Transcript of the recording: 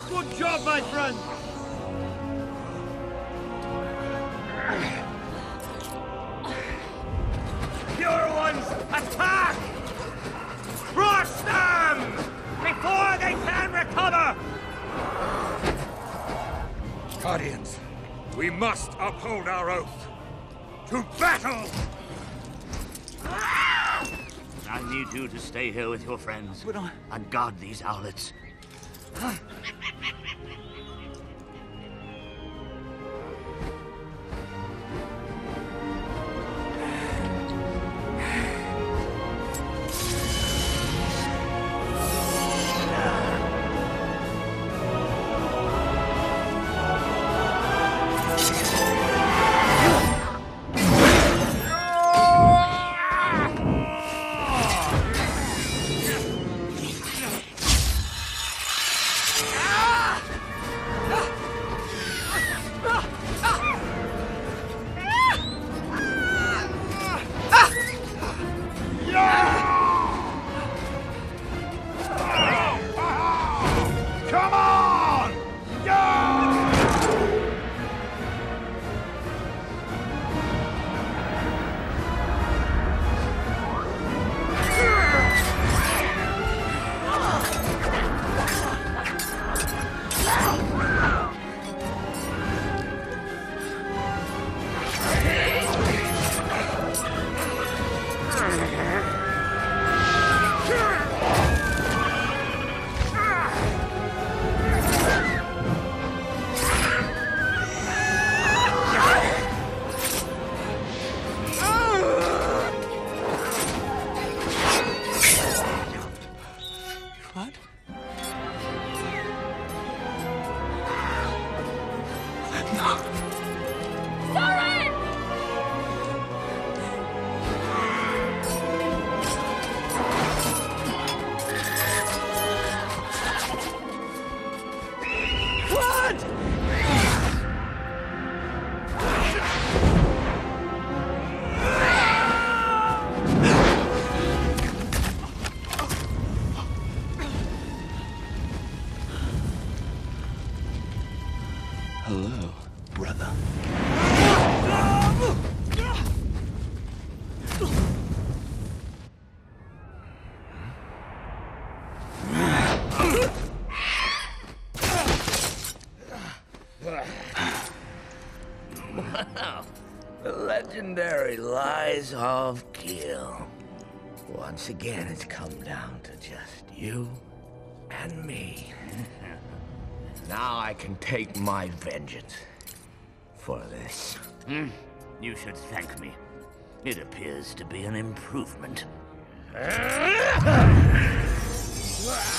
Good job, my friend! Pure ones, attack! Crush them! Before they can recover! Guardians, we must uphold our oath. To battle! I need you to stay here with your friends and guard these owlets. Hello, brother. Wow. The legendary Lies of Gil. Once again, it's come down to just you and me. Now I can take my vengeance for this. You should thank me. It appears to be an improvement.